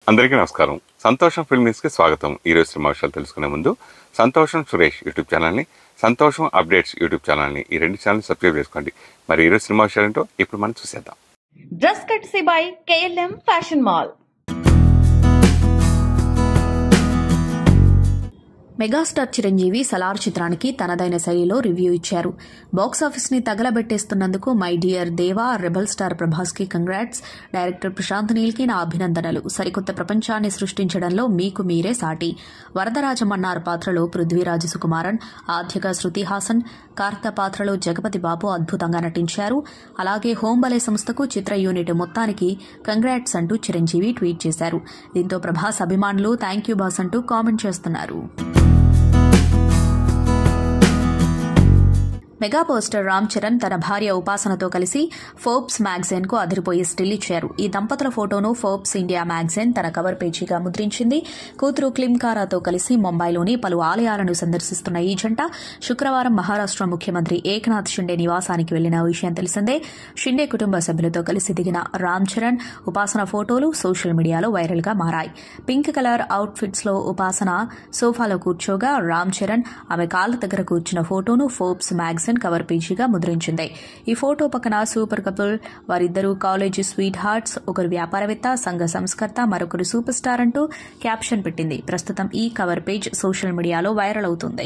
అందరికీ నమస్కారం. సంతోషం ఫిల్మ్ న్యూస్కి స్వాగతం. ఈరోజు సినిమా విషయాలు తెలుసుకునే ముందు సంతోషం సురేష్ యూట్యూబ్ ఛానల్ని, సంతోషం అప్డేట్స్ యూట్యూబ్ ఛానల్ని, ఈ రెండు ఛానల్ని సబ్స్క్రైబ్ చేసుకోండి. మరి ఈరోజు సినిమా విషయాలేంటో ఇప్పుడు మనం చూసేద్దాం. Dress courtesy by KLM fashion mall. Megastar Chiranjeevi Salaar చిత్రానికి తనదైన శైలిలో రివ్యూ ఇచ్చారు. బాక్సాఫీస్ ని తగలబెట్టేస్తున్నందుకు my dear Deva, rebel star Prabhas కి కంగ్రాట్స్, డైరెక్టర్ ప్రశాంత్ నీల్ కి నా అభినందనలు, సరికొత్త ప్రపంచాన్ని సృష్టించడంలో మీకు మీరే సాటి, వరదరాజమన్నార్ పాత్రలో పృథ్వీరాజ్ సుకుమారన్, ఆద్యగా శృతి హాసన్, కార్త పాత్రలో జగపతి బాబు అద్భుతంగా నటించారు. అలాగే హోంబలే సంస్థకు చిత్ర యూనిట్ మొత్తానికి కంగ్రాట్స్ అంటూ చిరంజీవి ట్వీట్ చేశారు. దీంతో ప్రభాస్ అభిమానులు థ్యాంక్ యూ బాస్ అంటూ కామెంట్ చేస్తున్నారు. మెగా పోస్టర్ రామ్ చరణ్ తన భార్య ఉపాసనతో కలిసి ఫోర్బ్స్ మ్యాగజైన్ కు అదిరిపోయే స్టిల్ ఇచ్చారు. ఈ దంపతుల ఫోటోను ఫోర్బ్స్ ఇండియా మ్యాగజైన్ తన కవర్ పేజీగా ముద్రించింది. కూతురు క్లిమ్కారాతో కలిసి ముంబైలోని పలు ఆలయాలను సందర్శిస్తున్న ఈ జంట శుక్రవారం మహారాష్ట్ర ముఖ్యమంత్రి ఏక్నాథ్ షిండే నివాసానికి వెళ్లిన విషయం తెలిసిందే. షిండే కుటుంబ సభ్యులతో కలిసి దిగిన రామ్ చరణ్, ఉపాసన ఫోటోలు సోషల్ మీడియాలో వైరల్ గా మారాయి. పింక్ కలర్ అవుట్ ఫిట్స్ లో ఉపాసన సోఫాలో కూర్చోగా రామ్ చరణ్ ఆమె కాళ్ల దగ్గర కూర్చున్న ఫోటోను ఫోర్బ్స్ మ్యాగజైన్ కవర్ పేజీగా ముద్రించింది. ఈ ఫోటో పక్కన సూపర్ కపుల్, వారిద్దరూ కాలేజీ స్వీట్ హార్ట్స్, ఒకరు వ్యాపారవేత్త, సంఘ సంస్కర్త, మరొకరు సూపర్ స్టార్ అంటూ క్యాప్షన్ పెట్టింది. ప్రస్తుతం ఈ కవర్ పేజ్ సోషల్ మీడియాలో వైరల్ అవుతుంది.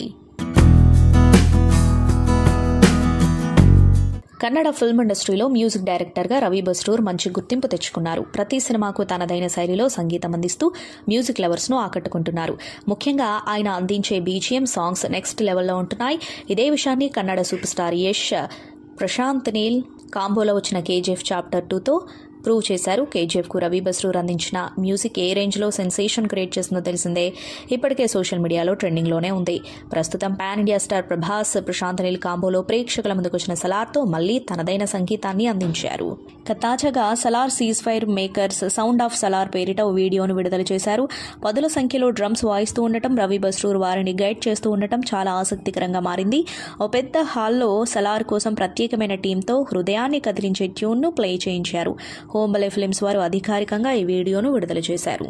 కన్నడ ఫిల్మ్ ఇండస్ట్రీలో మ్యూజిక్ డైరెక్టర్గా రవి బస్రూర్ మంచి గుర్తింపు తెచ్చుకున్నారు. ప్రతి సినిమాకు తనదైన శైలిలో సంగీతం అందిస్తూ మ్యూజిక్ లవర్స్ ను ఆకట్టుకుంటున్నారు. ముఖ్యంగా ఆయన అందించే బీజిఎం సాంగ్స్ నెక్స్ట్ లెవెల్లో ఉంటున్నాయి. ఇదే విషయాన్ని కన్నడ సూపర్ స్టార్ యష్, ప్రశాంత్ నీల్ కాంబోలో వచ్చిన KGF చాప్టర్ 2తో ప్రూవ్ చేశారు. KGF కు రవి బస్రూర్ అందించిన మ్యూజిక్ ఏ రేంజ్ లో సెన్సేషన్ క్రియేట్ చేసిందో తెలిసిందే. ఇప్పటికే సోషల్ మీడియాలో ట్రెండింగ్ లోనే ఉంది. ప్రస్తుతం pan India star Prabhas, Prashanth Neel కాంబోలో ప్రేక్షకుల ముందుకొచ్చిన సలార్తో మళ్లీ తనదైన సంగీతాన్ని అందించారు. తాజాగా Salaar cease fire makers sound of Salaar పేరిట ఓ వీడియోను విడుదల చేశారు. పదుల సంఖ్యలో డ్రమ్స్ వాయిస్తూ ఉండటం, రవి బస్రూర్ వారిని గైడ్ చేస్తూ ఉండటం చాలా ఆసక్తికరంగా మారింది. ఓ పెద్ద హాల్లో సలార్ కోసం ప్రత్యేకమైన టీంతో హృదయాన్ని కదిలించే ట్యూన్ను ప్లే చేయించారు. హోంబలే ఫిల్మ్స్ వారు అధికారికంగా ఈ వీడియోను విడుదల చేశారు.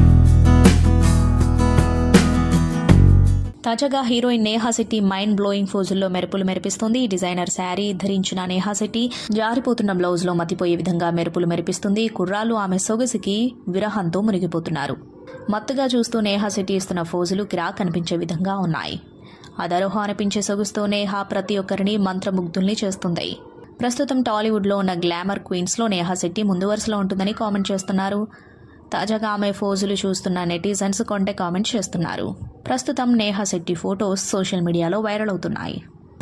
తాజాగా heroine Neha Shetty mind blowing ఫోజుల్లో మెరుపులు మెరిపిస్తుంది. డిజైనర్ శారీ ధరించిన నేహా శెట్టి జారిపోతున్న బ్లౌజ్ లో మతిపోయే విధంగా మెరుపులు మెరిపిస్తుంది. కుర్రాళ్లు ఆమె సొగసికి విరహంతో మునిగిపోతున్నారు. మత్తుగా చూస్తూ నేహా శెట్టి ఇస్తున్న ఫోజులు కిరాక్ కనిపించే విధంగా ఉన్నాయి. అదరోహ అనిపించే సొగసుతో నేహా ప్రతి ఒక్కరిని మంత్రముగ్ధుల్ని చేస్తుంది. ప్రస్తుతం టాలీవుడ్లో ఉన్న గ్లామర్ క్వీన్స్లో నేహా శెట్టి ముందు వరుసలో ఉంటుందని కామెంట్ చేస్తున్నారు. తాజాగా ఆమె ఫోజులు చూస్తున్న నెటిజన్స్ కొంటే కామెంట్ చేస్తున్నారు. ప్రస్తుతం నేహా శెట్టి ఫోటోస్ సోషల్ మీడియాలో వైరల్ అవుతున్నాయి.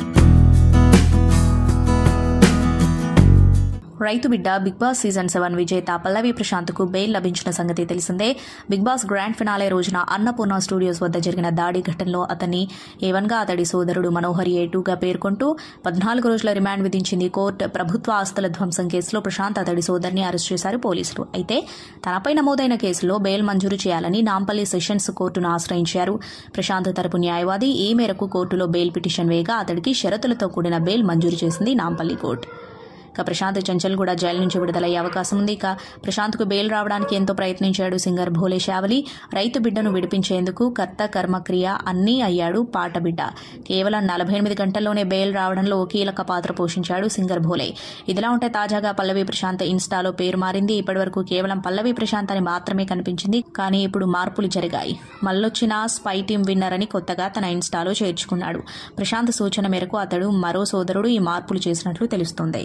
రైతు బిడ్డ బిగ్ బాస్ సీజన్ 7 విజేత పల్లవి ప్రశాంత్ కు బెయిల్ లభించిన సంగతి తెలిసిందే. బిగ్ బాస్ గ్రాండ్ ఫినాలే రోజున అన్నపూర్ణ స్టూడియోస్ వద్ద జరిగిన దాడి ఘటనలో అతన్ని A1 గా, అతడి సోదరుడు మనోహర్ A2 గా పేర్కొంటూ 14 రోజుల రిమాండ్ విధించింది కోర్టు. ప్రభుత్వ ఆస్తుల ధ్వంసం కేసులో ప్రశాంత్, అతడి సోదరిని అరెస్ట్ చేశారు పోలీసులు. అయితే తనపై నమోదైన కేసులో బెయిల్ మంజూరు చేయాలని నాంపల్లి సెషన్స్ కోర్టును ఆశ్రయించారు. ప్రశాంత్ తరపు న్యాయవాది ఈ మేరకు కోర్టులో బెయిల్ పిటిషన్ వేయగా అతడికి షరతులతో కూడిన బెయిల్ మంజూరు చేసింది నాంపల్లి కోర్టు. ఇక ప్రశాంత్ చంచల్ కూడా జైలు నుంచి విడుదలయ్యే అవకాశం ఉంది. ఇక ప్రశాంత్కు బెయిల్ రావడానికి ఎంతో ప్రయత్నించాడు సింగర్ భోలే శావలి. రైతు బిడ్డను విడిపించేందుకు కర్త కర్మక్రియ అన్నీ అయ్యాడు పాట బిడ్డ. కేవలం 48 గంటల్లోనే బెయిల్ రావడంలో కీలక పాత్ర పోషించాడు సింగర్ భోలే. ఇదిలా ఉంటే తాజాగా పల్లవి ప్రశాంత్ ఇన్స్టాలో పేరు మారింది. ఇప్పటివరకు కేవలం పల్లవి ప్రశాంత్ అని మాత్రమే కనిపించింది. కానీ ఇప్పుడు మార్పులు జరిగాయి. మళ్ళొచ్చిన స్పై టీమ్ విన్నర్ అని కొత్తగా తన ఇన్స్టాలో చేర్చుకున్నాడు. ప్రశాంత్ సూచన మేరకు అతడు మరో సోదరుడు ఈ మార్పులు చేసినట్లు తెలుస్తోంది.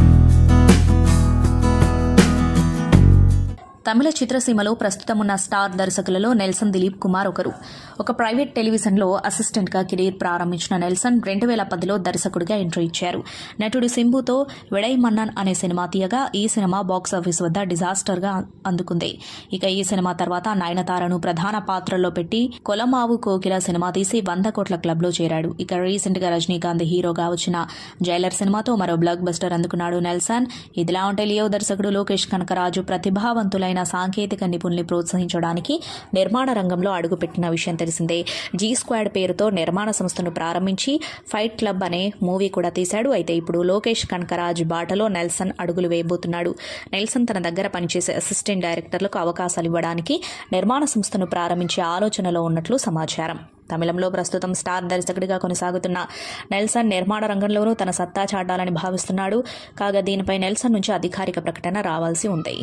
తమిళ చిత్రసీమలో ప్రస్తుతం ఉన్న స్టార్ దర్శకులలో నెల్సన్ దిలీప్ కుమార్ ఒకరు. ఒక ప్రైవేట్ టెలివిజన్లో అసిస్టెంట్గా కెరీర్ ప్రారంభించిన నెల్సన్ 2010లో దర్శకుడిగా ఎంట్రీ ఇచ్చారు. నటుడు సింబుతో విడై మన్నన్ అనే సినిమా తీయగా ఈ సినిమా బాక్సాఫీస్ వద్ద డిజాస్టర్గా అందుకుంది. ఇక ఈ సినిమా తర్వాత నయనతారను ప్రధాన పాత్రల్లో పెట్టి కొలమావు కోకిల సినిమా తీసి 100 కోట్ల క్లబ్లో చేరాడు. ఇక రీసెంట్గా రజనీకాంత్ హీరోగా వచ్చిన జైలర్ సినిమాతో మరో బ్లాక్ బస్టర్ అందుకున్నాడు నెల్సన్. ఇదిలా ఉంటే లియో దర్శకుడు లోకేష్ కనకరాజు ప్రతిభావంతులైన సమర్థులైన సాంకేతిక నిపుణుల్ని ప్రోత్సహించడానికి నిర్మాణ రంగంలో అడుగుపెట్టిన విషయం తెలిసిందే. జీ స్క్వాడ్ పేరుతో నిర్మాణ సంస్థను ప్రారంభించి ఫైట్ క్లబ్ అనే మూవీ కూడా తీశాడు. అయితే ఇప్పుడు లోకేష్ కనకరాజ్ బాటలో నెల్సన్ అడుగులు వేయబోతున్నాడు. నెల్సన్ తన దగ్గర పనిచేసే అసిస్టెంట్ డైరెక్టర్లకు అవకాశాలు ఇవ్వడానికి నిర్మాణ సంస్థను ప్రారంభించే ఆలోచనలో ఉన్నట్లు సమాచారం. తమిళంలో ప్రస్తుతం స్టార్ దర్శకుడిగా కొనసాగుతున్న నెల్సన్ నిర్మాణ రంగంలోనూ తన సత్తా చాటాలని భావిస్తున్నాడు. కాగా దీనిపై నెల్సన్ నుంచి అధికారిక ప్రకటన రావాల్సి ఉంది.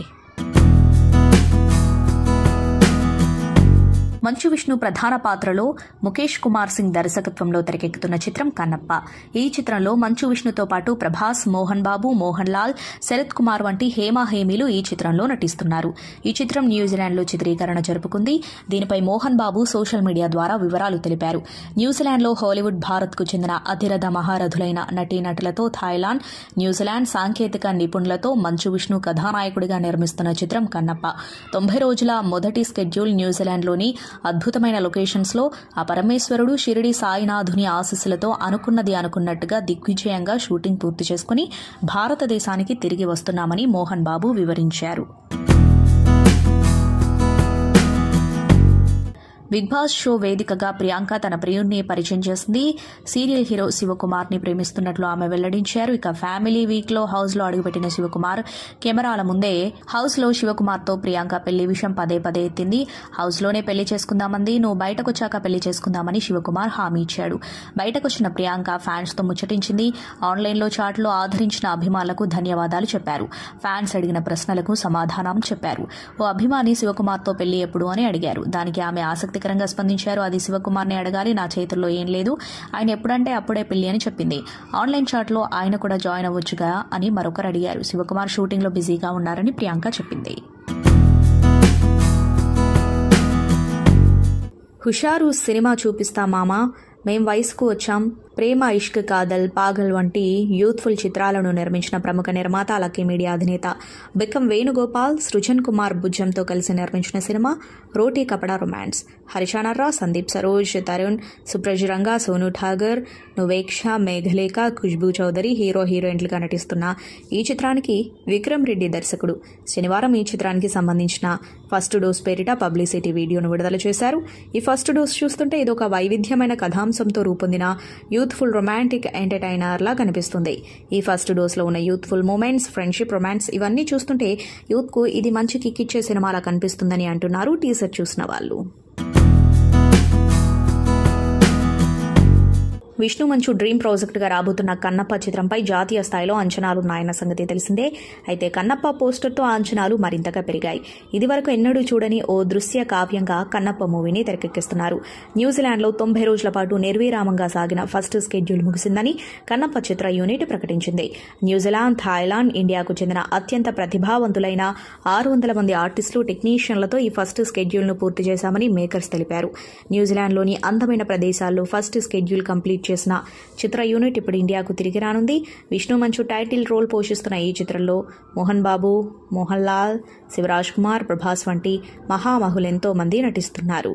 మంచు విష్ణు ప్రధాన పాత్రలో ముఖేష్ కుమార్ సింగ్ దర్శకత్వంలో తెరకెక్కుతున్న చిత్రం కన్నప్ప. ఈ చిత్రంలో మంచు విష్ణుతో పాటు ప్రభాస్, మోహన్ బాబు, మోహన్ లాల్, శరత్ కుమార్ వంటి హేమీలు ఈ చిత్రంలో నటిస్తున్నారు. ఈ చిత్రం న్యూజిలాండ్లో చిత్రీకరణ జరుపుకుంది. దీనిపై మోహన్ బాబు సోషల్ మీడియా ద్వారా వివరాలు తెలిపారు. న్యూజిలాండ్లో హాలీవుడ్, భారత్కు చెందిన అతిరథ మహారథులైన నటీనటులతో థాయిలాండ్, న్యూజిలాండ్ సాంకేతిక నిపుణులతో మంచు విష్ణు కథానాయకుడిగా నిర్మిస్తున్న చిత్రం కన్నప్ప. 90 రోజుల మొదటి స్కెడ్యూల్ న్యూజిలాండ్లోని అద్భుతమైన లొకేషన్స్లో ఆ పరమేశ్వరుడు షిరిడి సాయినాథుని ఆశీస్సులతో అనుకున్నది అనుకున్నట్టుగా దిగ్విజయంగా షూటింగ్ పూర్తి చేసుకుని భారతదేశానికి తిరిగి వస్తున్నామని మోహన్ బాబు వివరించారు. బిగ్ బాస్ షో వేదికగా ప్రియాంక తన ప్రియుడిని పరిచయం చేసింది. సీరియల్ హీరో శివకుమార్ని ప్రేమిస్తున్నట్లు ఆమె వెల్లడించారు. ఇక ఫ్యామిలీ వీక్లో హౌస్లో అడుగుపెట్టిన శివకుమార్ కెమెరాల ముందే హౌస్లో శివకుమార్తో ప్రియాంక పెళ్లి విషయం పదే పదే ఎత్తింది. హౌస్లోనే పెళ్లి చేసుకుందామంది, నువ్వు బయటకొచ్చాక పెళ్లి చేసుకుందామని శివకుమార్ హామీ ఇచ్చాడు. బయటకొచ్చిన ప్రియాంక ఫ్యాన్స్తో ముచ్చటించింది. ఆన్లైన్లో చాట్లో ఆదరించిన అభిమానులకు ధన్యవాదాలు చెప్పారు. ఫ్యాన్స్ అడిగిన ప్రశ్నలకు సమాధానం చెప్పారు. ఓ అభిమాని శివకుమార్తో పెళ్లి ఎప్పుడు అని అడిగారు. దానికి ఆమె ఆసక్తికరంగా స్పందించారు. అది శివకుమార్ని అడగాలి, నా చేతుల్లో ఏం లేదు, ఆయన ఎప్పుడంటే అప్పుడే పెళ్లి అని చెప్పింది. ఆన్లైన్ చాట్లో ఆయన కూడా జాయిన్ అవ్వొచ్చుగా అని మరొకరు అడిగారు. శివకుమార్ షూటింగ్లో బిజీగా ఉన్నారని ప్రియాంక చెప్పింది. హుషారు సినిమా చూపిస్తా మామా, మేం వయసుకు వచ్చాం, ప్రేమ, ఇష్క్, కాదల్, పాగల్ వంటి యూత్ఫుల్ చిత్రాలను నిర్మించిన ప్రముఖ నిర్మాత లక్కీ మీడియా అధినేత బిక్కం వేణుగోపాల్, సృజన్ కుమార్ భుజంతో కలిసి నిర్మించిన సినిమా రోటీ కపడా రొమాన్స్. హరిశానర్రా, సందీప్ సరోజ్, తరుణ్, సుప్రజ్ రంగా, సోను ఠాగర్, నువేక్ష, మేఘలేఖ, ఖుష్బూ చౌదరి హీరోయిన్లుగా నటిస్తున్న ఈ చిత్రానికి విక్రమ్ రెడ్డి దర్శకుడు. శనివారం ఈ చిత్రానికి సంబంధించిన ఫస్ట్ డోస్ పేరిట పబ్లిసిటీ వీడియోను విడుదల చేశారు. ఈ ఫస్ట్ డోస్ చూస్తుంటే ఇదొక వైవిధ్యమైన కథాంశంతో రూపొందిన యూత్ఫుల్ రొమాంటిక్ ఎంటర్టైనర్ లా కనిపిస్తుంది. ఈ ఫస్ట్ డోస్ లో ఉన్న యూత్ఫుల్ మూమెంట్స్, ఫ్రెండ్షిప్, రొమాన్స్ ఇవన్నీ చూస్తుంటే యూత్ కు ఇది మంచి కిక్ ఇచ్చే సినిమాలా కనిపిస్తుందని అంటున్నారు టీజర్ చూసిన వాళ్ళు. విష్ణు మంచు డ్రీమ్ ప్రాజెక్టుగా రాబోతున్న కన్నప్ప చిత్రంపై జాతీయ స్థాయిలో అంచనాలున్నాయన్న సంగతి తెలిసిందే. అయితే కన్నప్ప పోస్టర్తో అంచనాలు మరింతగా పెరిగాయి. ఇదివరకు ఎన్నడూ చూడని ఓ దృశ్య కావ్యంగా కన్నప్ప మూవీని తెరకెక్కిస్తున్నారు. న్యూజిలాండ్లో 90 రోజుల పాటు నిర్విరామంగా సాగిన ఫస్ట్ స్కెడ్యూల్ ముగిసిందని కన్నప్ప చిత్ర యూనిట్ ప్రకటించింది. న్యూజిలాండ్, థాయిలాండ్, ఇండియాకు చెందిన అత్యంత ప్రతిభావంతులైన 600 మంది ఆర్టిస్టులు, టెక్నీషియన్లతో ఈ ఫస్ట్ స్కెడ్యూల్ను పూర్తి చేశామని మేకర్స్ తెలిపారు. న్యూజిలాండ్లోని అందమైన ప్రదేశాల్లో ఫస్ట్ స్కెడ్యూల్ కంప్లీట్ చేసిన చిత్ర యూనిట్ ఇప్పుడు ఇండియాకు తిరిగి రానుంది. విష్ణు మంచు టైటిల్ రోల్ పోషిస్తున్న ఈ చిత్రంలో మోహన్ బాబు, మోహన్ లాల్, శివరాజ్ కుమార్, ప్రభాస్ వంటి మహామహులెంతో మంది నటిస్తున్నారు.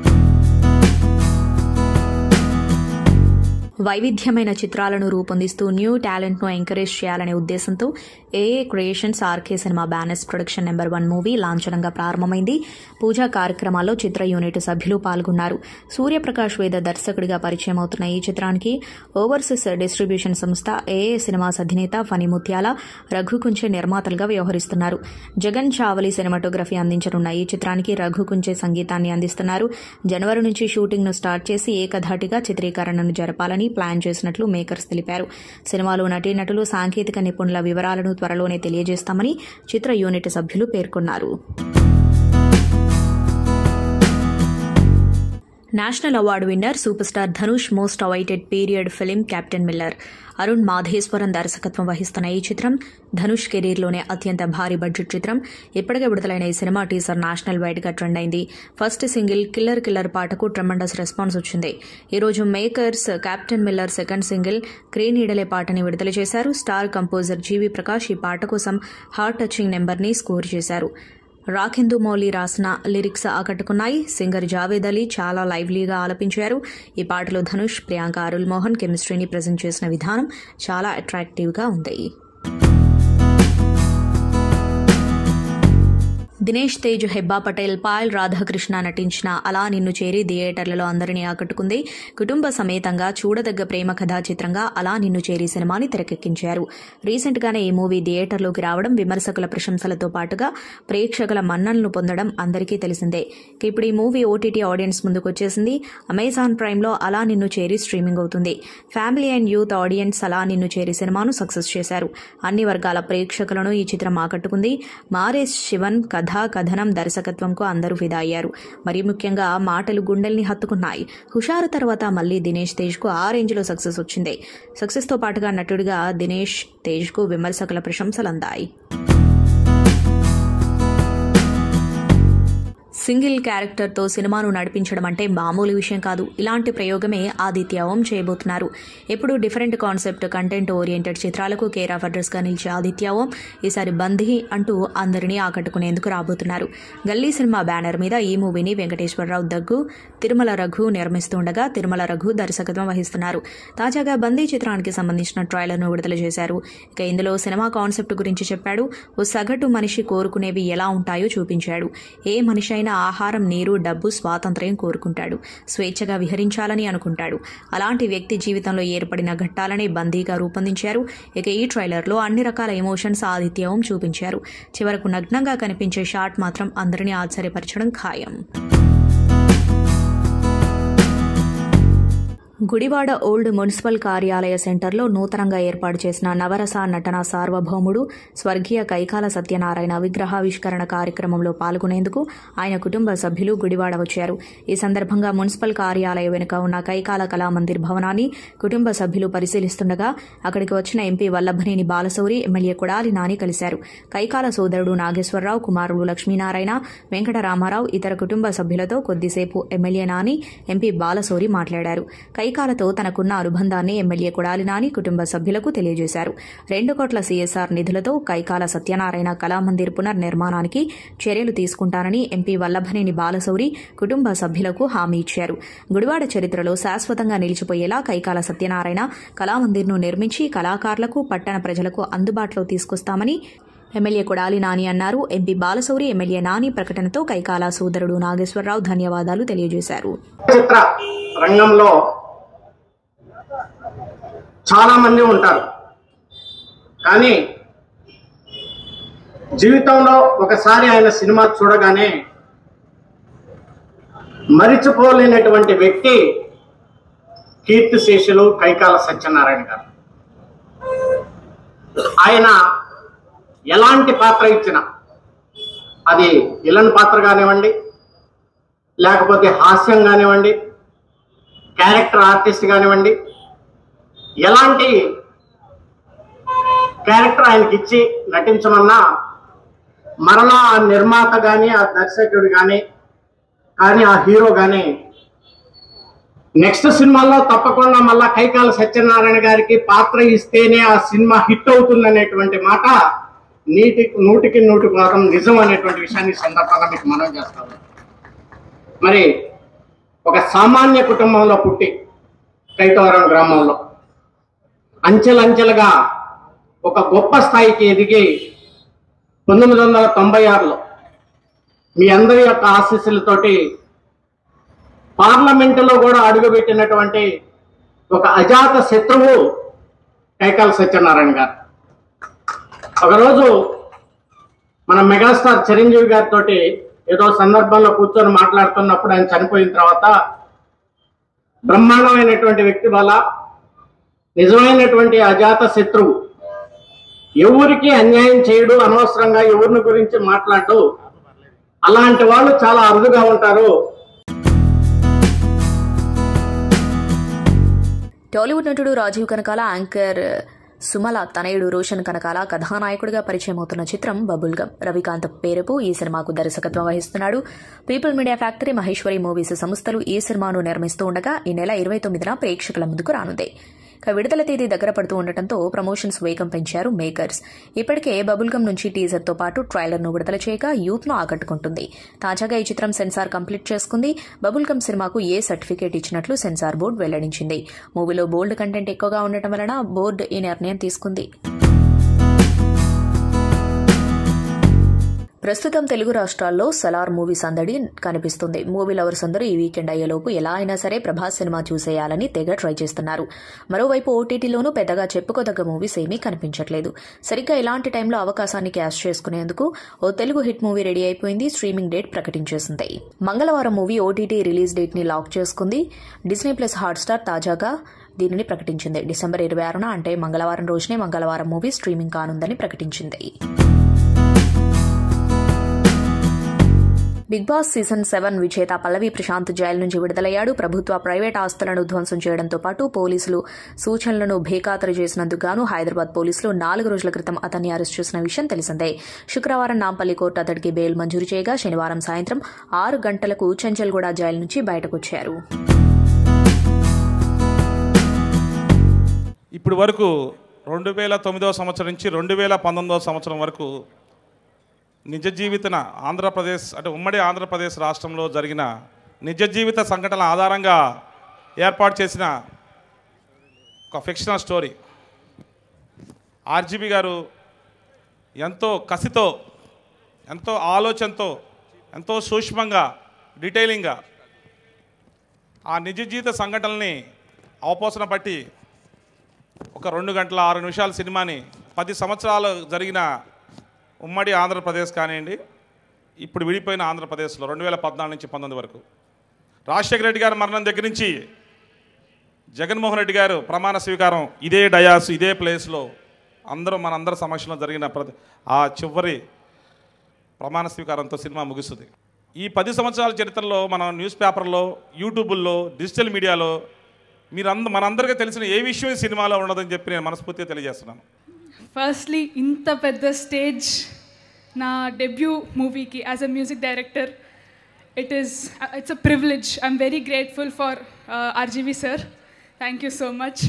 వైవిధ్యమైన చిత్రాలను రూపొందిస్తూ న్యూ టాలెంట్ను ఎంకరేజ్ చేయాలనే ఉద్దేశంతో AA creations RK cinema banners production number 1 movie లాంఛనంగా ప్రారంభమైంది. పూజా కార్యక్రమాల్లో చిత్ర యూనిట్ సభ్యులు పాల్గొన్నారు. సూర్యప్రకాష్ వేద దర్శకుడిగా పరిచయం అవుతున్న ఈ చిత్రానికి ఓవర్సీస్ డిస్ట్రిబ్యూషన్ సంస్థ ఏఏ సినిమాస్ అధినేత ఫణి ముత్యాల, రఘు కుంచే నిర్మాతలుగా వ్యవహరిస్తున్నారు. జగన్ చావలి సినిమాటోగ్రఫీ అందించనున్న ఈ చిత్రానికి రఘు కుంచే సంగీతాన్ని అందిస్తున్నారు. జనవరి నుంచి షూటింగ్ను స్టార్ట్ చేసి ఏకధాటిగా చిత్రీకరణను జరపాలని ప్లాన్ చేసినట్లు మేకర్స్ తెలిపారు. సినిమాలో నటీనటులు, సాంకేతిక నిపుణుల వివరాలను త్వరలోనే తెలియజేస్తామని చిత్ర యూనిట్ సభ్యులు పేర్కొన్నారు. National award winner super star Dhanush most awaited period film captain Miller. Arun Matheswaran దర్శకత్వం వహిస్తున్న ఈ చిత్రం ధనుష్ కెరీర్లోనే అత్యంత భారీ బడ్జెట్ చిత్రం. ఇప్పటికే విడుదలైన ఈ సినిమా టీజర్ నేషనల్ వైడ్ గా ట్రెండ్ అయింది. ఫస్ట్ సింగిల్ కిల్లర్ పాటకు ట్రెమెండస్ రెస్పాన్స్ వచ్చింది. ఈ రోజు makers captain Miller second single క్రీనీడలే పాటని విడుదల చేశారు. స్టార్ కంపోజర్ జీవి ప్రకాష్ ఈ పాట కోసం హార్ట్ టచింగ్ నెంబర్ని స్కోర్ చేశారు. రాఖిందు మౌలి రాసిన లిరిక్స్ ఆకట్టుకున్నాయి. సింగర్ జావేద్ అలీ చాలా లైవ్లీగా ఆలపించారు. ఈ పాటలో ధనుష్, ప్రియాంక, అరుల్ మోహన్ కెమిస్ట్రీని ప్రజెంట్ చేసిన విధానం చాలా అట్రాక్టివ్గా ఉంది. దినేష్ తేజ్, హెబ్బా పటేల్, పాయల్ రాధాకృష్ణ నటించిన అలా నిన్ను చేరి థియేటర్లలో అందరినీ ఆకట్టుకుంది. కుటుంబ సమేతంగా చూడదగ్గ ప్రేమ కథా చిత్రంగా అలా నిన్ను చేరి సినిమాని తెరకెక్కించారు. రీసెంట్ గానే ఈ మూవీ థియేటర్లోకి రావడం విమర్శకుల ప్రశంసలతో పాటుగా ప్రేక్షకుల మన్ననలు పొందడం అందరికీ తెలిసిందే. ఇప్పుడు ఈ మూవీ ఓటీటీ ఆడియన్స్ ముందుకు వచ్చేసింది. అమెజాన్ ప్రైమ్లో అలా నిన్ను చేరి స్ట్రీమింగ్ అవుతుంది. ఫ్యామిలీ అండ్ యూత్ ఆడియన్స్ అలా నిన్ను చేరి సినిమాను సక్సెస్ చేశారు. అన్ని వర్గాల ప్రేక్షకులను ఈ చిత్రం ఆకట్టుకుంది. మారేష్ శివన్ కథనం, దర్శకత్వంకు అందరూ ఫిదా అయ్యారు. మరి ముఖ్యంగా మాటలు గుండెల్ని హత్తుకున్నాయి. హుషారు తర్వాత మళ్లీ దినేష్ తేజ్కు ఆ రేంజ్లో సక్సెస్ వచ్చింది. సక్సెస్తో పాటుగా నటుడిగా దినేష్ తేజ్కు విమర్శకుల ప్రశంసలు అందాయి. సింగిల్ క్యారెక్టర్తో సినిమాను నడిపించడం అంటే మామూలు విషయం కాదు. ఇలాంటి ప్రయోగమే ఆదిత్య ఓం చేయబోతున్నారు. ఎప్పుడు డిఫరెంట్ కాన్సెప్ట్, కంటెంట్ ఓరియంటెడ్ చిత్రాలకు కేర్ ఆఫ్ అడ్రస్గా నిలిచే ఆదిత్య ఓం ఈసారి బందీ అంటూ అందరినీ ఆకట్టుకునేందుకు రాబోతున్నారు. గల్లీ సినిమా బ్యానర్ మీద ఈ మూవీని వెంకటేశ్వరరావు దగ్గు, తిరుమల రఘు నిర్మిస్తుండగా తిరుమల రఘు దర్శకత్వం వహిస్తున్నారు. తాజాగా బందీ చిత్రానికి సంబంధించిన ట్రైలర్ను విడుదల చేశారు. ఇక ఇందులో సినిమా కాన్సెప్ట్ గురించి చెప్పాడు. ఓ సగటు మనిషి కోరుకునేవి ఎలా ఉంటాయో చూపించాడు. ఏ మనిషి అయినా ఆహారం, నీరు, డబ్బు, స్వాతంత్ర్యం కోరుకుంటాడు. స్వేచ్ఛగా విహరించాలని అనుకుంటాడు. అలాంటి వ్యక్తి జీవితంలో ఏర్పడిన ఘట్టాలనే బందీగా రూపొందించారు. ఇక ఈ ట్రైలర్లో అన్ని రకాల ఎమోషన్స్ ఆదిత్య ఓం చూపించారు. చివరకు నగ్నంగా కనిపించే షాట్ మాత్రం అందరినీ ఆశ్చర్యపరచడం ఖాయం. గుడివాడ ఓల్డ్ మున్సిపల్ కార్యాలయ సెంటర్లో నూతనంగా ఏర్పాటు చేసిన నవరస నటన సార్వభౌముడు స్వర్గీయ కైకాల సత్యనారాయణ విగ్రహావిష్కరణ కార్యక్రమంలో పాల్గొనేందుకు ఆయన కుటుంబ సభ్యులు గుడివాడ వచ్చారు. ఈ సందర్భంగా మున్సిపల్ కార్యాలయం వెనుక ఉన్న కైకాల కళామందిర్ భవనాన్ని కుటుంబ సభ్యులు పరిశీలిస్తుండగా అక్కడికి వచ్చిన ఎంపీ వల్లభనేని బాలశౌరి, ఎమ్మెల్యే కొడాలి నాని కలిశారు. కైకాల సోదరుడు నాగేశ్వరరావు, కుమారుడు లక్ష్మీనారాయణ, వెంకటరామారావు ఇతర కుటుంబ సభ్యులతో కొద్దిసేపు ఎమ్మెల్యే నాని, ఎంపీ బాలశౌరి మాట్లాడారు. కైకాలతో తనకున్న అనుబంధాన్ని ఎమ్మెల్యే కొడాలి నాని కుటుంబ సభ్యులకు తెలియజేశారు. 2 కోట్ల సీఎస్ఆర్ నిధులతో కైకాల సత్యనారాయణ కళామందిర్ పునర్నిర్మాణానికి చర్యలు తీసుకుంటానని ఎంపీ వల్లభనేని బాలశౌరి కుటుంబ సభ్యులకు హామీ ఇచ్చారు. గుడివాడ చరిత్రలో శాశ్వతంగా నిలిచిపోయేలా కైకాల సత్యనారాయణ కళామందిర్ను నిర్మించి కళాకారులకు, పట్టణ ప్రజలకు అందుబాటులో తీసుకొస్తామని ఎమ్మెల్యే కొడాలి నాని అన్నారు. ఎంపీ బాలశౌరి, ఎమ్మెల్యే నాని ప్రకటనతో కైకాల సోదరుడు నాగేశ్వరరావు ధన్యవాదాలు తెలియజేశారు. చిత్ర రంగంలో చాలా మంది ఉంటారు, కానీ జీవితంలో ఒకసారి ఆయన సినిమా చూడగానే మరిచిపోలేనటువంటి వ్యక్తి కీర్తిశేషులు కైకాల సత్యనారాయణ గారు. ఆయన ఎలాంటి పాత్ర ఇచ్చినా, అది విలన్ పాత్ర కానివ్వండి, లేకపోతే హాస్యం కానివ్వండి, క్యారెక్టర్ ఆర్టిస్ట్ కానివ్వండి, ఎలాంటి క్యారెక్టర్ ఆయనకి ఇచ్చి నటించమన్నా మరలా ఆ నిర్మాత కానీ, ఆ దర్శకుడు కానీ ఆ హీరో కానీ నెక్స్ట్ సినిమాలో తప్పకుండా మళ్ళా కైకాల సత్యనారాయణ గారికి పాత్ర ఇస్తేనే ఆ సినిమా హిట్ అవుతుందనేటువంటి మాట 100% నిజం అనేటువంటి విషయాన్ని సందర్భంగా మీకు మనవి చేస్తాను. మరి ఒక సామాన్య కుటుంబంలో పుట్టి కైతవరం గ్రామంలో అంచెలంచెలుగా ఒక గొప్ప స్థాయికి ఎదిగి 1996లో మీ అందరి యొక్క ఆశీస్సులతోటి పార్లమెంటులో కూడా అడుగుపెట్టినటువంటి ఒక అజాత శత్రువు కైకాల సత్యనారాయణ గారు. ఒకరోజు మన మెగాస్టార్ చిరంజీవి గారితో ఏదో సందర్భంలో కూర్చొని మాట్లాడుతున్నప్పుడు ఆయన చనిపోయిన తర్వాత బ్రహ్మాండమైనటువంటి వ్యక్తి వల్ల నిజమైనటువంటి అజాత శత్రువు, ఎవరికి అన్యాయం చేయడు, అనవసరంగా ఎవరిని గురించి మాట్లాడు, అలాంటి వాళ్ళు చాలా అరుదుగా ఉంటారు. టాలీవుడ్ నటుడు రాజీవ్ కనకాల, యాంకర్ సుమల తనయుడు రోషన్ కనకాల కథానాయకుడిగా పరిచయం అవుతున్న చిత్రం బబుల్ గమ్. రవికాంత్ పేరుపు ఈ సినిమాకు దర్శకత్వం వహిస్తున్నాడు. People media factory, Maheshwari movies సంస్థలు ఈ సినిమాను నిర్మిస్తూ ఉండగా ఈ నెల 29న ప్రేక్షకుల ముందుకు రానుంది. విడుదల తేదీ దగ్గర పడుతూ ఉండటంతో ప్రమోషన్స్ వేగం పెంచారు మేకర్స్. ఇప్పటికే బబుల్ గమ్ నుంచి టీజర్తో పాటు ట్రైలర్ను విడుదల చేయగా యూత్ను ఆకట్టుకుంటుంది. తాజాగా ఈ చిత్రం సెన్సార్ కంప్లీట్ చేసుకుంది. బబుల్ గమ్ సినిమాకు ఏ సర్టిఫికేట్ ఇచ్చినట్లు సెన్సార్ బోర్డు వెల్లడించింది. మూవీలో బోల్డ్ కంటెంట్ ఎక్కువగా ఉండటం వలన బోర్డు ఈ నిర్ణయం తీసుకుంది. ప్రస్తుతం తెలుగు రాష్ట్రాల్లో సలార్ మూవీ సందడి కనిపిస్తుంది. మూవీ లవర్స్ అందరూ ఈ వీకెండ్ అయ్యేలోపు ఎలా అయినా సరే ప్రభాస్ సినిమా చూసేయాలని తెగ ట్రై చేస్తున్నారు. మరోవైపు ఓటీటీలోనూ పెద్దగా చెప్పుకోదగ్గ మూవీస్ ఏమీ కనిపించట్లేదు. సరిగ్గా ఇలాంటి టైంలో అవకాశాన్ని క్యాష్ చేసుకునేందుకు ఓ తెలుగు హిట్ మూవీ రెడీ అయిపోయింది. స్ట్రీమింగ్ డేట్ ప్రకటించేసింది. Mangalavaram movie OTT release date ని లాక్ చేసుకుంది. డిస్నీ ప్లస్ హాట్స్టార్ తాజాగా దీనిని ప్రకటించింది. డిసెంబర్ 26న అంటే మంగళవారం రోజునే మంగళవారం మూవీ స్ట్రీమింగ్ కానుందని ప్రకటించింది. బిగ్ బాస్ సీజన్ 7 విజేత పల్లవి ప్రశాంత్ జైలు నుంచి విడుదలయ్యాడు. ప్రభుత్వ ప్రైవేట్ ఆస్తులను ధ్వంసం చేయడంతో పాటు పోలీసులు సూచనలను బేఖాతరు చేసినందుకు గాను హైదరాబాద్ పోలీసులు 4 రోజుల క్రితం అతన్ని అరెస్ట్ చేసిన విషయం తెలిసిందే. శుక్రవారం నాంపల్లి కోర్టు అతడికి బెయిల్ మంజూరు చేయగా శనివారం సాయంత్రం 6 గంటలకు చెంచల్గూడ జైలు నుంచి బయటకొచ్చారు. ఇప్పుడు వరకు 2009 సంవత్సరం నుంచి 2019 సంవత్సరం వరకు నిజ జీవిత ఆంధ్రప్రదేశ్ అంటే ఉమ్మడి ఆంధ్రప్రదేశ్ రాష్ట్రంలో జరిగిన నిజ జీవిత సంఘటనల ఆధారంగా ఏర్పాటు చేసిన ఒక ఫిక్షనల్ స్టోరీ. ఆర్జీబీ గారు ఎంతో కసితో, ఎంతో ఆలోచనతో, ఎంతో సూక్ష్మంగా, డీటెయిలింగ్గా ఆ నిజ జీవిత సంఘటనల్ని అవపోసన పట్టి ఒక 2 గంటల 6 నిమిషాల సినిమాని 10 సంవత్సరాలు జరిగిన ఉమ్మడి ఆంధ్రప్రదేశ్ కానివ్వండి, ఇప్పుడు విడిపోయిన ఆంధ్రప్రదేశ్లో 2014 నుంచి 19 వరకు రాజశేఖర రెడ్డి గారి మరణం దగ్గర నుంచి జగన్మోహన్ రెడ్డి గారు ప్రమాణ స్వీకారం ఇదే డయాస్ ఇదే ప్లేస్లో మనందరి సమక్షంలో జరిగిన ఆ చివరి ప్రమాణ స్వీకారంతో సినిమా ముగుస్తుంది. ఈ 10 సంవత్సరాల చరిత్రలో మనం న్యూస్ పేపర్లో, యూట్యూబుల్లో, డిజిటల్ మీడియాలో మనందరికీ తెలిసిన ఏ విషయం ఈ సినిమాలో ఉండదని చెప్పి నేను మనస్ఫూర్తిగా తెలియజేస్తున్నాను. ఫస్ట్లీ ఇంత పెద్ద స్టేజ్ నా డెబ్యూ మూవీకి as a music director it's a privilege. I'm very grateful for RGV sir. Thank you so much.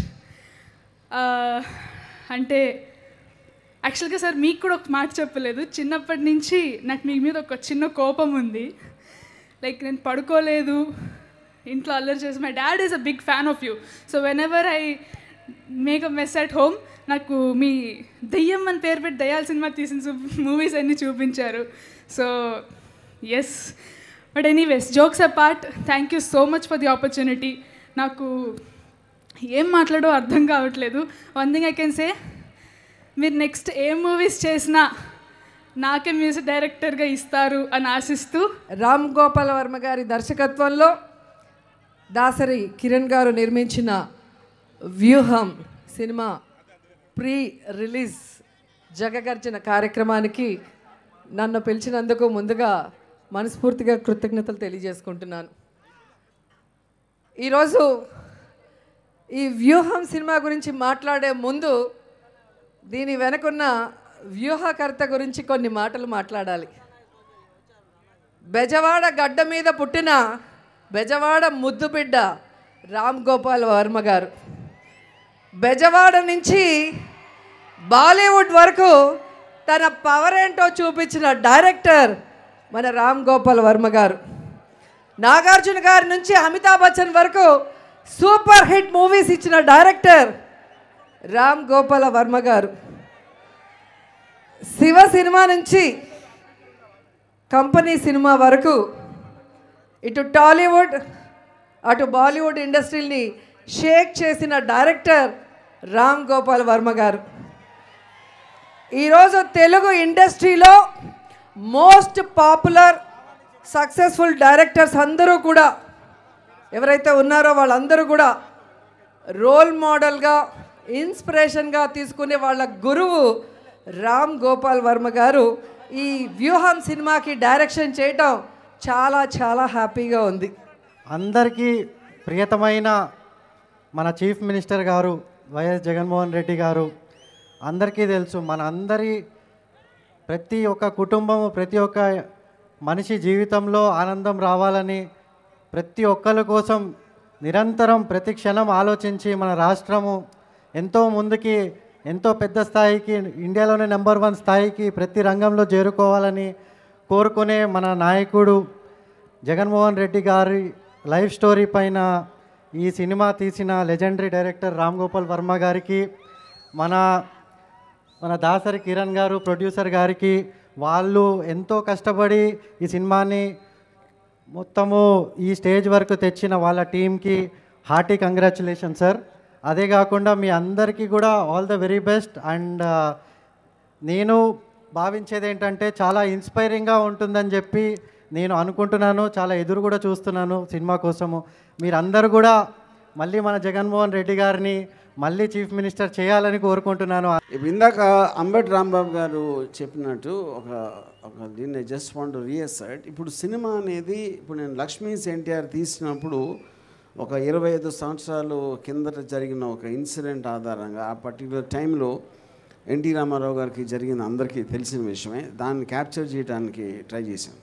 అంటే యాక్చువల్గా సార్ మీకు కూడా ఒక మాట చెప్పలేదు. చిన్నప్పటి నుంచి నాకు మీ మీద ఒక చిన్న కోపం ఉంది. లైక్ నేను పడుకోలేదు, ఇంట్లో అల్లరి చేసి. My dad is a big fan of you. So whenever I make a mess at home నాకు మీ దయ్యం అని పేరు పెట్టి దయ్యాల సినిమా తీసిన మూవీస్ అన్నీ చూపించారు. So yes, but anyways, jokes apart, thank you so much for the opportunity. నాకు ఏం మాట్లాడో అర్థం కావట్లేదు. One thing I can say, మీరు నెక్స్ట్ ఏ మూవీస్ చేసినా నాకే మ్యూజిక్ డైరెక్టర్గా ఇస్తారు అని ఆశిస్తూ, రామ్ గోపాల్ వర్మ గారి దర్శకత్వంలో దాసరి కిరణ్ గారు నిర్మించిన వ్యూహం సినిమా ప్రీ రిలీజ్ జగగర్జన కార్యక్రమానికి నన్ను పిలిచినందుకు ముందుగా మనస్ఫూర్తిగా కృతజ్ఞతలు తెలియజేసుకుంటున్నాను. ఈరోజు ఈ వ్యూహం సినిమా గురించి మాట్లాడే ముందు దీని వెనకున్న వ్యూహకర్త గురించి కొన్ని మాటలు మాట్లాడాలి. బెజవాడ గడ్డ మీద పుట్టిన బెజవాడ ముద్దు బిడ్డ రామ్ గోపాల్ వర్మ గారు. బెజవాడ నుంచి బాలీవుడ్ వరకు తన పవర్ ఏంటో చూపించిన డైరెక్టర్ మన రామ్ గోపాల్ వర్మ గారు. నాగార్జున గారి నుంచి అమితాబ్ బచ్చన్ వరకు సూపర్ హిట్ మూవీస్ ఇచ్చిన డైరెక్టర్ రామ్ గోపాల్ వర్మ గారు. శివ సినిమా నుంచి కంపెనీ సినిమా వరకు ఇటు టాలీవుడ్ అటు బాలీవుడ్ ఇండస్ట్రీని షేక్ చేసిన డైరెక్టర్ రామ్ గోపాల్ వర్మ గారు. ఈరోజు తెలుగు ఇండస్ట్రీలో మోస్ట్ పాపులర్ సక్సెస్ఫుల్ డైరెక్టర్స్ అందరూ కూడా ఎవరైతే ఉన్నారో వాళ్ళందరూ కూడా రోల్ మోడల్గా, ఇన్స్పిరేషన్గా తీసుకునే వాళ్ళ గురువు రామ్ గోపాల్ వర్మ గారు. ఈ వ్యూహం సినిమాకి డైరెక్షన్ చేయటం చాలా చాలా హ్యాపీగా ఉంది. అందరికీ ప్రియతమైన మన chief minister garu YS Jaganmohan Reddy garu, అందరికీ తెలుసు మన అందరి ప్రతి ఒక్క కుటుంబము, ప్రతి ఒక్క మనిషి జీవితంలో ఆనందం రావాలని ప్రతి ఒక్కరి కోసం నిరంతరం ప్రతి క్షణం ఆలోచించి మన రాష్ట్రము ఎంతో ముందుకి, ఎంతో పెద్ద స్థాయికి, ఇండియాలోనే నెంబర్ 1 స్థాయికి ప్రతి రంగంలో చేరుకోవాలని కోరుకునే మన నాయకుడు జగన్మోహన్ రెడ్డి గారి లైఫ్ స్టోరీ పైన ఈ సినిమా తీసిన లెజెండరీ డైరెక్టర్ రామ్ గోపాల్ వర్మ గారికి, మన దాసరి కిరణ్ గారు ప్రొడ్యూసర్ గారికి, వాళ్ళు ఎంతో కష్టపడి ఈ సినిమాని మొత్తము ఈ స్టేజ్ వరకు తెచ్చిన వాళ్ళ టీంకి హార్టీ కంగ్రాచులేషన్ సార్. అదే కాకుండా మీ అందరికీ కూడా all the very best. And నేను భావించేది ఏంటంటే చాలా ఇన్స్పైరింగ్గా ఉంటుందని చెప్పి నేను అనుకుంటున్నాను. చాలా ఎదురు కూడా చూస్తున్నాను సినిమా కోసము. మీరందరూ కూడా మళ్ళీ మన జగన్మోహన్ రెడ్డి గారిని మళ్ళీ చీఫ్ మినిస్టర్ చేయాలని కోరుకుంటున్నాను. ఇందాక అంబటి రాంబాబు గారు చెప్పినట్టు ఒక దీన్ని జస్ట్ వాంట్ రీఅసర్ట్. ఇప్పుడు సినిమా అనేది ఇప్పుడు నేను లక్ష్మీస్ ఎన్టీఆర్ తీసినప్పుడు ఒక 25 సంవత్సరాలు కిందట జరిగిన ఒక ఇన్సిడెంట్ ఆధారంగా ఆ పర్టికులర్ టైంలో ఎన్టీ రామారావు గారికి జరిగిన అందరికీ తెలిసిన విషయమే, దాన్ని క్యాప్చర్ చేయడానికి ట్రై చేశాను.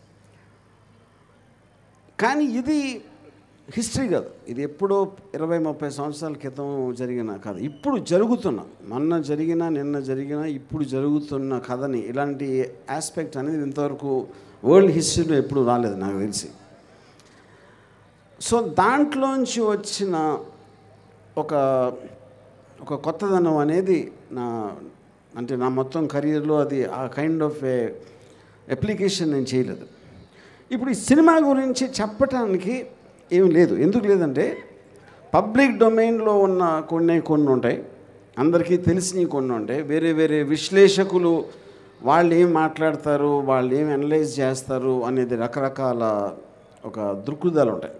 కానీ ఇది హిస్టరీ కాదు, ఇది ఎప్పుడో 20-30 సంవత్సరాల క్రితం జరిగిన కథ. ఇప్పుడు జరుగుతున్న, మొన్న జరిగిన, నిన్న జరిగిన, ఇప్పుడు జరుగుతున్న కథని ఇలాంటి ఆస్పెక్ట్ అనేది ఇంతవరకు వరల్డ్ హిస్టరీలో ఎప్పుడు రాలేదు నాకు తెలిసి. సో దాంట్లోంచి వచ్చిన ఒక కొత్తదనం అనేది నా మొత్తం కెరీర్లో అది ఆ కైండ్ ఆఫ్ ఏ అప్లికేషన్ నేను చేయలేదు. ఇప్పుడు ఈ సినిమా గురించి చెప్పటానికి ఏం లేదు. ఎందుకు లేదంటే పబ్లిక్ డొమైన్లో ఉన్న కొన్ని ఉంటాయి, అందరికీ తెలిసినవి కొన్ని ఉంటాయి. వేరే వేరే విశ్లేషకులు వాళ్ళు ఏం మాట్లాడతారు, వాళ్ళు ఏం అనలైజ్ చేస్తారు అనేది రకరకాల ఒక దృక్పథాలు ఉంటాయి.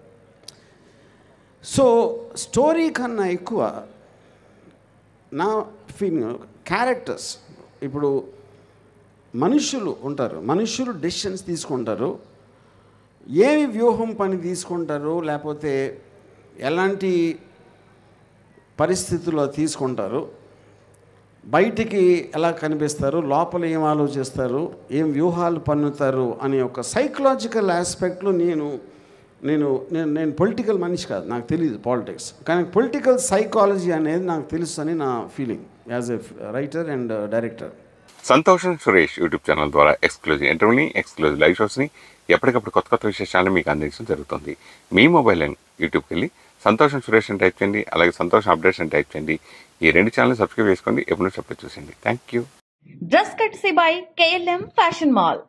సో స్టోరీ కన్నా ఎక్కువ నా ఫీలింగ్ క్యారెక్టర్స్. ఇప్పుడు మనుషులు ఉంటారు, మనుషులు డెసిషన్స్ తీసుకుంటారు, ఏమి వ్యూహం పని తీసుకుంటారు, లేకపోతే ఎలాంటి పరిస్థితుల్లో తీసుకుంటారు, బయటికి ఎలా కనిపిస్తారు, లోపల ఏం ఆలోచిస్తారు, ఏం వ్యూహాలు పన్నుతారు అనే ఒక సైకలాజికల్ ఆస్పెక్ట్లో నేను పొలిటికల్ మనిషి కాదు, నాకు తెలియదు పాలిటిక్స్, కానీ పొలిటికల్ సైకాలజీ అనేది నాకు తెలుసు అని నా feeling as a writer and director. Santosham Suresh YouTube channel ద్వారా ఎక్స్క్లూజివ్ ఇంటర్వ్యూని, ఎక్స్క్లూజివ్ లైవ్ షోస్ని, ఎప్పటికప్పుడు కొత్త విశేషాలను మీకు అందించడం జరుగుతుంది. మీ మొబైల్ అండ్ యూట్యూబ్కి వెళ్ళి సంతోషం సురేష్ అని టైప్ చేయండి, అలాగే సంతోషం అప్డేట్స్ అని టైప్ చేయండి. ఈ 2 ఛానల్ సబ్స్క్రైబ్ చేసుకోండి, ఎప్పుడు చెప్పి చూసింది. Thank you. Dress courtesy by KLM Fashion Mall.